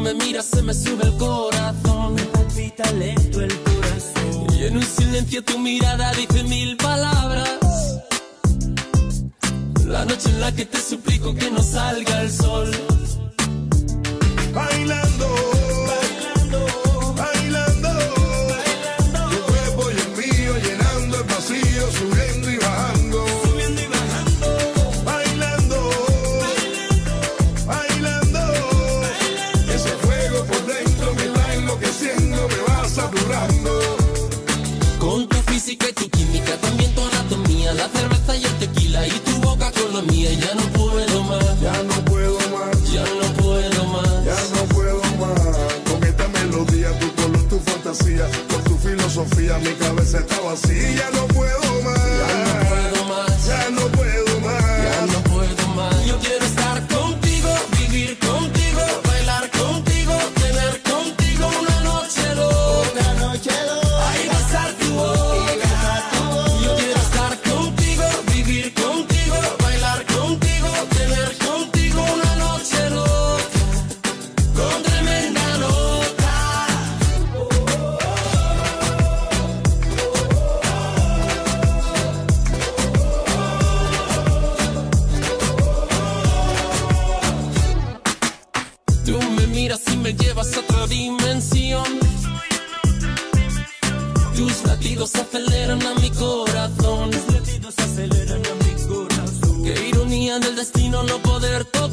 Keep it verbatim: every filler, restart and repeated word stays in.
me miras, se me sube el corazón. Me palpita lento el corazón. Y en un silencio tu mirada dice mil palabras. La noche en la que te suplico que no salga el sol. Bailando, Bailando, bailando, bailando, tu cuerpo y el mío llenando el vacío, subiendo y bajando. subiendo y bajando, Bailando, bailando, bailando, ese fuego por dentro me está enloqueciendo, me va saturando. Con tu física y tu química, también tu anatomía, la cerveza y el tequila y tu boca con la mía. Ya no puedo más, Ya no puedo más, ya no puedo más. ya no puedo más. Con esta melodía, tu color, tu fantasía, con tu filosofía, mi cabeza está vacía. Ya no puedo más, Ya no puedo más, ya no puedo más. ya no puedo más. Yo quiero estar contigo, vivir contigo, bailar contigo, tener contigo una noche loca. una noche loca. Ay, besar tu boca. Yo quiero estar contigo, vivir contigo, bailar contigo, tener contigo una noche loca, con tremenda nota. Tú me miras y me llevas a otra dimensión. Tus latidos aceleran a mi corazón. Los latidos aceleran a mi corazón. Qué ironía del destino no poder tocar.